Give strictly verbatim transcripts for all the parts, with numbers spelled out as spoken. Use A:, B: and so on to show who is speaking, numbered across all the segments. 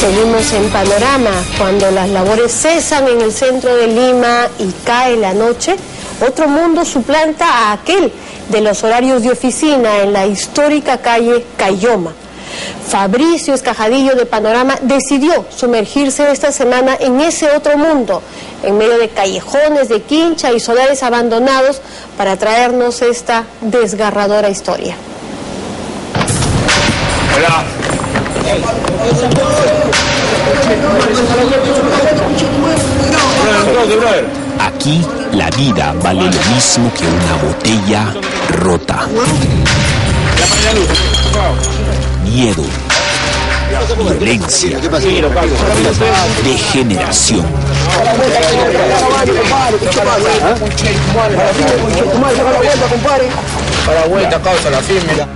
A: Seguimos en Panorama. Cuando las labores cesan en el centro de Lima y cae la noche, otro mundo suplanta a aquel de los horarios de oficina en la histórica calle Cayoma. Fabricio Escajadillo de Panorama decidió sumergirse esta semana en ese otro mundo, en medio de callejones de quincha y solares abandonados, para traernos esta desgarradora historia.
B: Hola.
C: Aquí la vida vale lo mismo que una botella rota. Miedo, violencia, degeneración.
B: Para vuelta, causa la firme.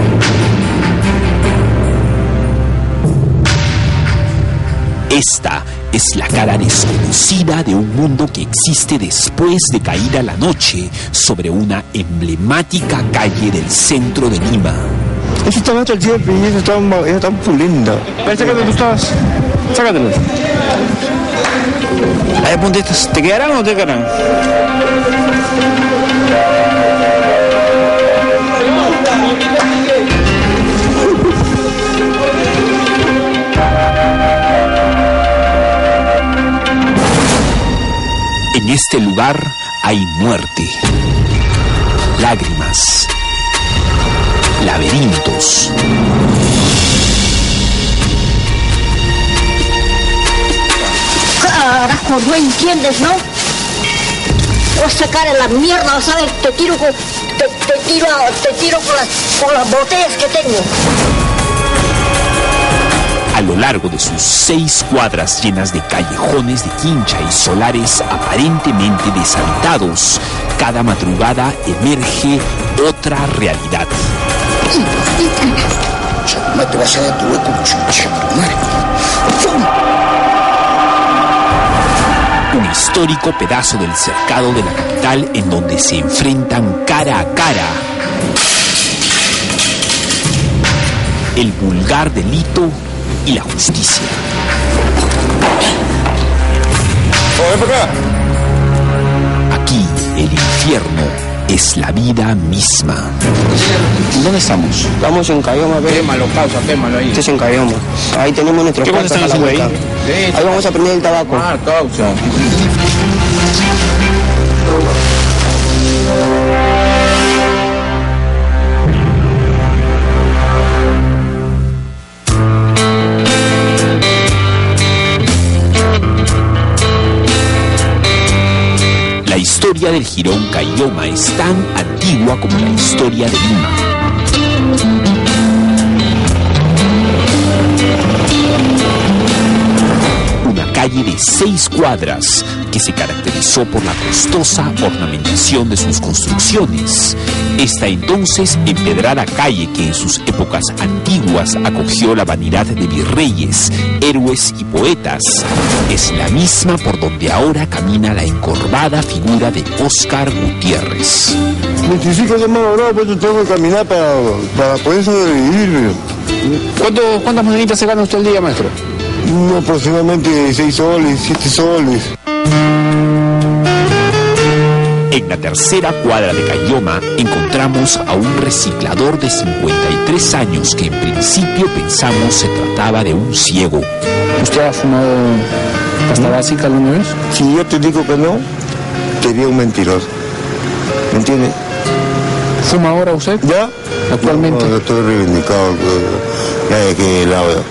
C: Esta es la cara desconocida de un mundo que existe después de caída la noche sobre una emblemática calle del centro de Lima.
D: Eso está macho el siempre y eso está, eso está puliendo.
B: Sácate tú estás. Sácatelo. Ahí ponte estas. ¿Te quedarán o no te quedarán?
C: En este lugar hay muerte, lágrimas, laberintos.
E: Carajo, no entiendes, ¿no? Voy a sacar en la mierda, ¿sabes? Te tiro con, te, te tiro, te tiro con las, con las botellas que tengo.
C: A lo largo de sus seis cuadras llenas de callejones de quincha y solares aparentemente deshabitados, cada madrugada emerge otra realidad. Un histórico pedazo del cercado de la capital en donde se enfrentan cara a cara el vulgar delito y la justicia. Aquí el infierno es la vida misma.
D: ¿Dónde estamos?
F: Estamos en Cayoma, ¿ves?
B: Quémalo, causa, quémalo ahí.
F: Este es en Cayoma. Ahí tenemos nuestros
B: ¿Qué
F: cuartos a la vuelta. Ahí vamos a prender el tabaco.
B: Ah, causa.
C: La historia del jirón Cayoma es tan antigua como la historia de Lima. Una calle de seis cuadras que se caracterizó por la costosa ornamentación de sus construcciones. Esta entonces empedrada calle que en sus épocas antiguas acogió la vanidad de virreyes, héroes y poetas, es la misma por donde ahora camina la encorvada figura de Óscar Gutiérrez.
D: veinticinco semanas ahora, pues tengo que caminar para, para poder sobrevivir.
B: ¿Cuánto, ¿Cuántas moneditas se gana usted al día, maestro?
D: No, aproximadamente seis soles, siete soles.
C: En la tercera cuadra de Cayoma encontramos a un reciclador de cincuenta y tres años que en principio pensamos se trataba de un ciego.
B: ¿Usted ha fumado pasta básica alguna vez?
D: Si yo te digo que no, sería un mentiroso. ¿Me entiendes?
B: ¿Fuma ahora usted?
D: ¿Ya?
B: ¿Actualmente?
D: No, no, estoy reivindicado. Ya de qué lado.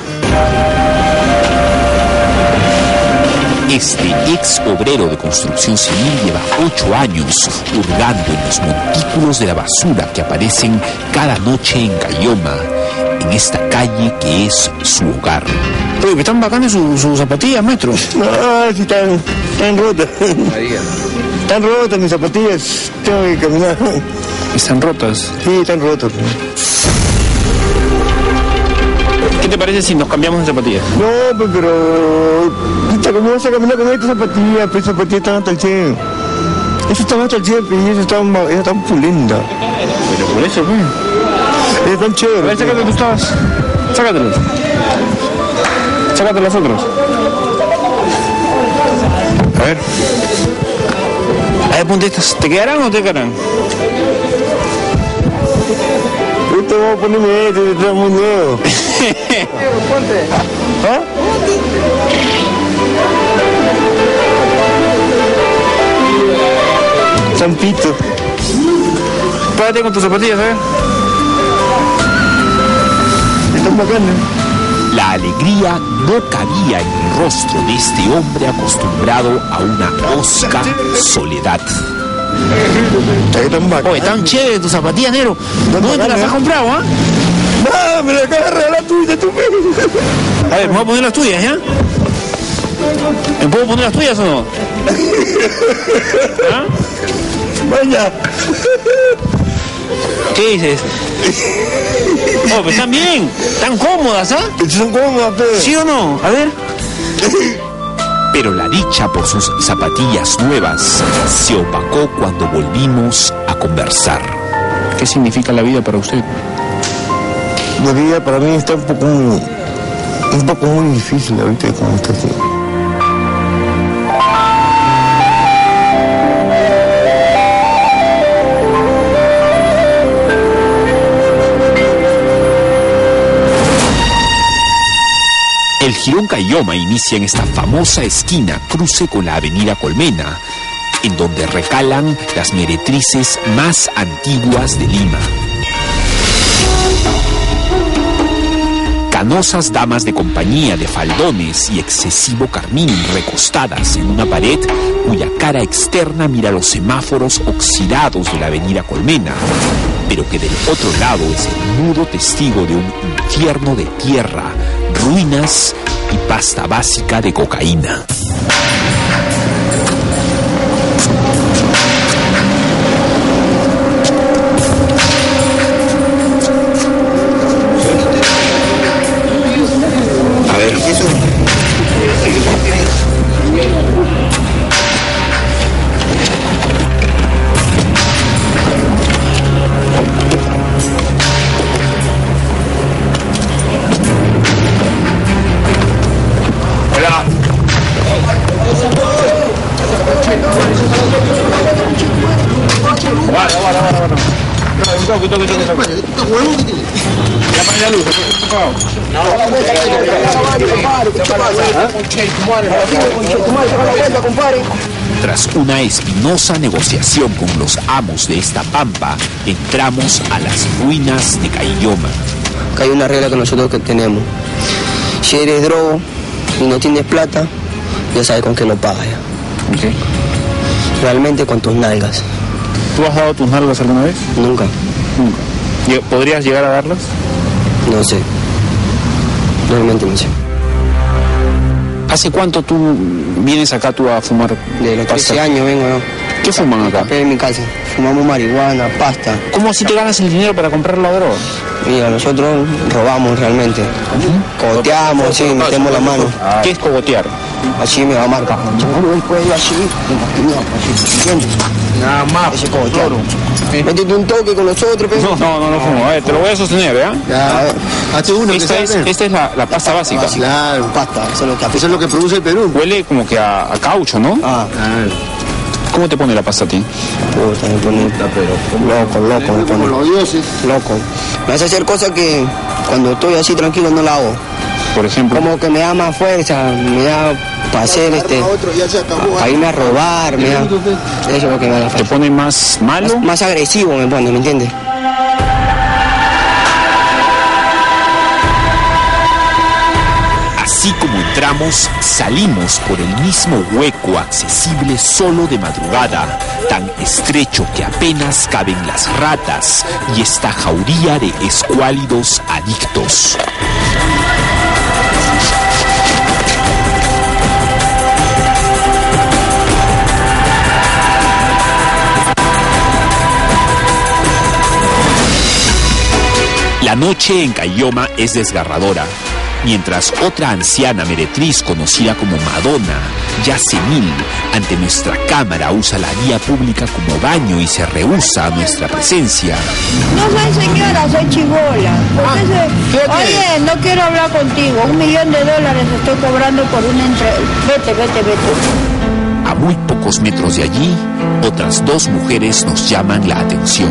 C: Este ex obrero de construcción civil lleva ocho años hurgando en los montículos de la basura que aparecen cada noche en Cayoma, en esta calle que es su hogar.
B: Oye, que están bacanas sus su zapatillas, maestro.
D: No, si están, están rotas. Están rotas mis zapatillas. Tengo que caminar.
B: Están rotas.
D: Sí, están rotas.
B: ¿Qué te parece si nos cambiamos de zapatillas?
D: No, pues, pero... ¿Cómo vas a caminar con estas zapatillas? Pues zapatillas están hasta el cien. Eso está hasta el cien y eso está, eso está pulinda.
B: Pero por eso, pues.
D: Es tan chévere.
B: A ver, sácate tú estabas. Sácatelo. sácate los otros. A ver. A ver, ponte estas. ¿Te quedarán o no te quedarán?
D: Esto vamos a ponerme esto, te trae muy nuevo. ¿Ah? Zampito.
B: Párate con tus zapatillas, ¿eh?
D: Están bacanas.
C: La alegría no cabía en el rostro de este hombre acostumbrado a una hosca soledad.
D: Están bacanas.
B: Oye, tan chévere tus zapatillas, negro. ¿Dónde te las has comprado, ah?
D: ¡Ah, me la acabas de regalar tuya, tú!
B: A ver, me voy a poner las tuyas, ¿ya? ¿Me puedo poner las tuyas o no? ¿Ah?
D: Vaya.
B: ¿Qué dices? Oh, pero están bien, están cómodas, ¿ah?
D: Son cómodas, pero.
B: ¿Sí o no? A ver.
C: Pero la dicha por sus zapatillas nuevas se opacó cuando volvimos a conversar.
B: ¿Qué significa la vida para usted?
D: La vida para mí está un poco muy, un poco muy difícil ahorita como está así.
C: El Jirón Caylloma inicia en esta famosa esquina cruce con la avenida Colmena, en donde recalan las meretrices más antiguas de Lima. Canosas damas de compañía de faldones y excesivo carmín recostadas en una pared cuya cara externa mira los semáforos oxidados de la avenida Colmena, pero que del otro lado es el mudo testigo de un infierno de tierra, ruinas y pasta básica de cocaína.
F: A ver, ¿qué es eso?
C: Tras una espinosa negociación con los amos de esta pampa, entramos a las ruinas de Caylloma.
F: Acá hay una regla que nosotros que tenemos. Si eres drogo y no tienes plata, ya sabes con qué lo pagas ya.
B: Okay.
F: Realmente con tus nalgas.
B: ¿Tú has dado tus nalgas alguna vez?
F: Nunca.
B: Nunca. ¿Podrías llegar a darlas?
F: No sé. Realmente no sé.
B: ¿Hace cuánto tú vienes acá tú a fumar?
F: De los trece años vengo yo.
B: ¿Qué fuman acá?
F: Papel en mi casa. Fumamos marihuana, pasta.
B: ¿Cómo así te ganas el dinero para comprar la droga?
F: Mira, nosotros robamos realmente. Uh-huh. Cogoteamos, sí, metemos la mano.
B: ¿Qué es cogotear?
F: Así me va a marcar. Después así, ¿entiendes?
B: Nada más.
F: Ese cogotear. Métete un toque con nosotros, pero...
B: No, no, no, no fumo. A ver, te lo voy a sostener, ¿ya?
F: Ya, a ver.
D: Hazte uno,
B: Esta es, esta es la, la pasta básica.
D: Claro,
F: Pasta, eso es lo que
D: eso es lo que produce el Perú.
B: Huele como que a, a caucho, ¿no?
F: Ah,
D: Claro.
B: ¿Cómo te pone la pasta a ti?
F: puta, me pone... Loco, loco, me
D: Como
F: pone.
D: los dioses.
F: Loco. Me hace hacer cosas que cuando estoy así tranquilo no la hago.
B: Por ejemplo.
F: Como que me da más fuerza, me da para hacer este...
D: Ya se acabó.
F: Para irme a robar, me da... Eso es lo que me da
B: ¿Te
F: fuerza.
B: pone más malo?
F: Más, más agresivo me pone, ¿me entiendes?
C: Así como entramos, salimos por el mismo hueco accesible solo de madrugada, tan estrecho que apenas caben las ratas y esta jauría de escuálidos adictos. La noche en Caylloma es desgarradora. Mientras otra anciana meretriz conocida como Madonna ya senil, ante nuestra cámara usa la vía pública como baño y se rehúsa a nuestra presencia.
G: No soy señora, soy chibola.
B: Ah,
G: soy... Oye, no quiero hablar contigo. Un millón de dólares estoy cobrando por una entrega. Vete, vete, vete.
C: A muy pocos metros de allí, otras dos mujeres nos llaman la atención.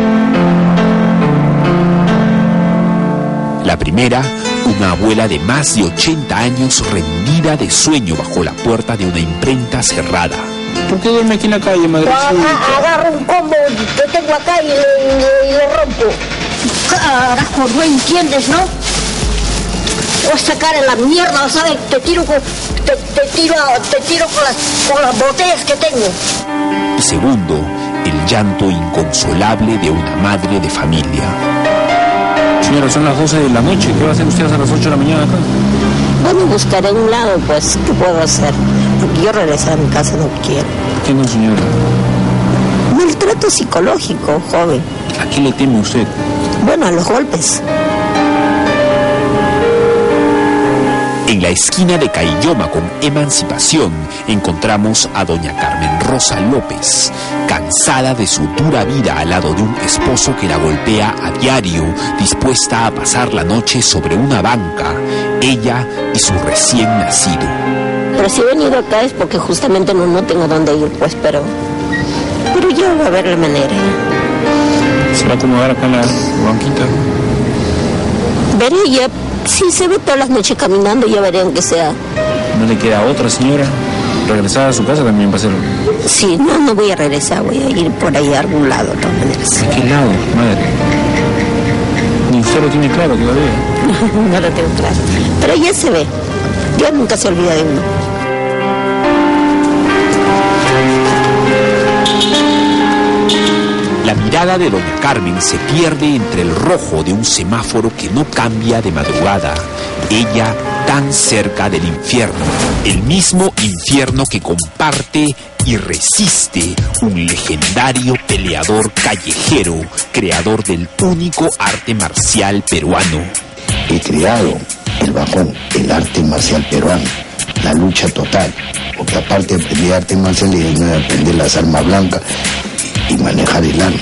C: La primera, una abuela de más de ochenta años rendida de sueño bajo la puerta de una imprenta cerrada.
B: ¿Por qué duerme aquí en la calle, madre?
E: Agarro un combo que tengo acá y, le, y lo rompo. Carajo, no entiendes, ¿no? Te vas a sacar en la mierda, ¿sabes? Te tiro con, te, te tiro, te tiro con las, con las botellas que tengo.
C: Y segundo, el llanto inconsolable de una madre de familia.
B: Señora, son las doce de la noche. ¿Qué va a hacer usted a las ocho de la mañana acá?
H: Bueno, buscaré un lado, pues, ¿qué puedo hacer? Porque yo regresar a mi casa no quiero.
B: ¿Qué no, señora?
H: Maltrato psicológico, joven.
B: ¿A qué le teme usted?
H: Bueno, a los golpes.
C: En la esquina de Caylloma con Emancipación encontramos a doña Carmen Rosa López, cansada de su dura vida al lado de un esposo que la golpea a diario, dispuesta a pasar la noche sobre una banca, ella y su recién nacido.
H: Pero si he venido acá es porque justamente no, no tengo dónde ir, pues, pero... Pero ya va a haber la manera.
B: ¿Se va a acomodar acá en la banquita?
H: Veré ya... Sí, se ve todas las noches caminando, ya verán que sea.
B: ¿No le queda otra, señora? ¿Regresar a su casa también va a ser?
H: Sí, no, no voy a regresar, voy a ir por ahí a algún lado, de todas maneras.
B: ¿A qué lado, madre? Ni usted lo tiene claro todavía.
H: No lo tengo claro. Pero ya se ve. Dios nunca se olvida de uno.
C: La mirada de doña Carmen se pierde entre el rojo de un semáforo que no cambia de madrugada. Ella tan cerca del infierno, el mismo infierno que comparte y resiste un legendario peleador callejero, creador del único arte marcial peruano.
I: He creado el bajón, el arte marcial peruano, la lucha total, porque aparte de aprender arte marcial y de aprender las armas blancas y manejar el arma.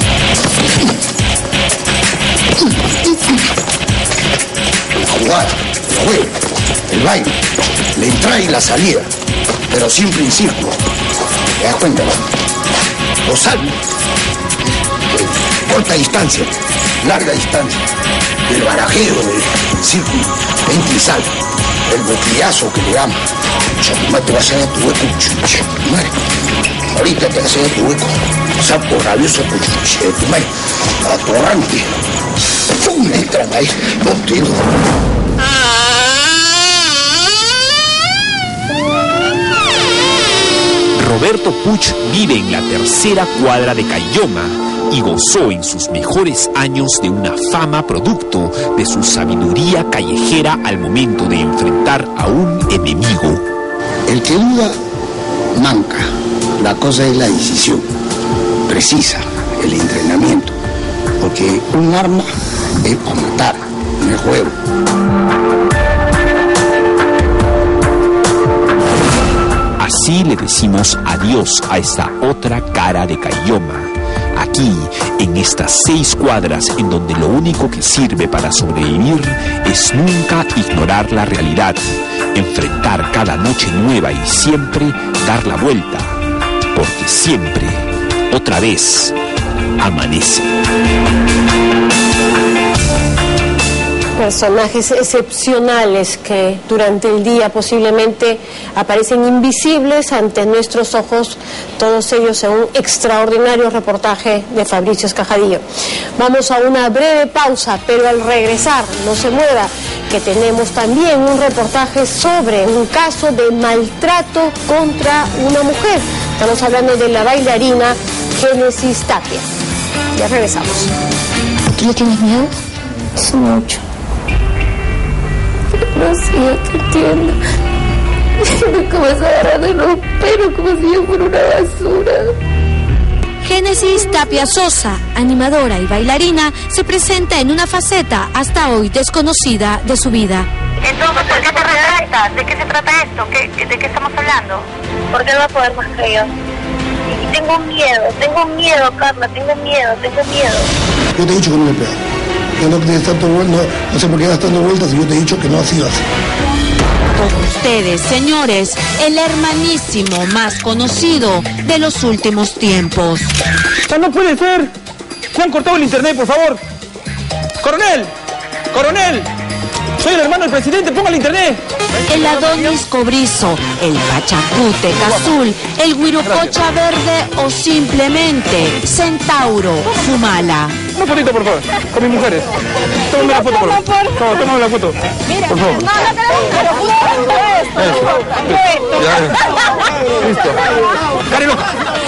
I: Jugar, el juego, el baile, la entrada y la salida, pero siempre en círculo. ¿Te das cuenta? Los saltos, corta distancia, larga distancia, el barajeo del círculo, entra y sale, el boquillazo que le damos. Chatumare, te vas a ir a tu hueco, chatumare. Ahorita te vas a ir a tu hueco. Sapo rabioso, chatumare. Atorrante. ¡Pum! Entran ahí, los tiros.
C: Roberto Puch vive en la tercera cuadra de Caylloma y gozó en sus mejores años de una fama producto de su sabiduría callejera al momento de enfrentar a un enemigo.
I: El que duda, manca. La cosa es la decisión precisa, el entrenamiento. Porque un arma es para matar, no es juego.
C: Así le decimos adiós a esta otra cara de Caylloma. Aquí, en estas seis cuadras en donde lo único que sirve para sobrevivir es nunca ignorar la realidad, enfrentar cada noche nueva y siempre dar la vuelta, porque siempre, otra vez, amanece.
A: Personajes excepcionales que durante el día posiblemente aparecen invisibles ante nuestros ojos, todos ellos en un extraordinario reportaje de Fabricio Escajadillo. Vamos a una breve pausa, pero al regresar, no se mueva, que tenemos también un reportaje sobre un caso de maltrato contra una mujer. Estamos hablando de la bailarina Génesis Tapia. Ya regresamos.
H: ¿Tú le tienes miedo?
J: Es mucho. No sé, yo te entiendo. Me comienzo a agarrar de los pelos como si yo fuera una basura.
K: Génesis Tapia Sosa, animadora y bailarina, se presenta en una faceta hasta hoy desconocida de su vida.
L: Entonces, ¿por qué te retractas? ¿De qué se trata esto? ¿Qué, ¿De qué estamos hablando? Porque no va a poder más que yo. Y tengo miedo, tengo miedo, Carla, tengo miedo, tengo miedo.
I: Yo te he dicho que no le pegas. Ya no, tanto, no, no sé por qué das dando vueltas y yo te he dicho que no ha sido así.
K: Con ustedes, señores, el hermanísimo más conocido de los últimos tiempos.
B: ¡Ah, no puede ser! ¡Se han cortado el internet, por favor! ¡Coronel! ¡Coronel! ¡Soy el hermano del presidente! ¡Ponga el internet!
K: El Adonis Cobrizo, el Pachacute Azul, el Huirococha Verde o simplemente Centauro Fumala.
B: Una fotito, por favor, con mis mujeres. Tómame la foto, por favor. No, tómame la foto. Por favor. Eso. Listo. Cari loca.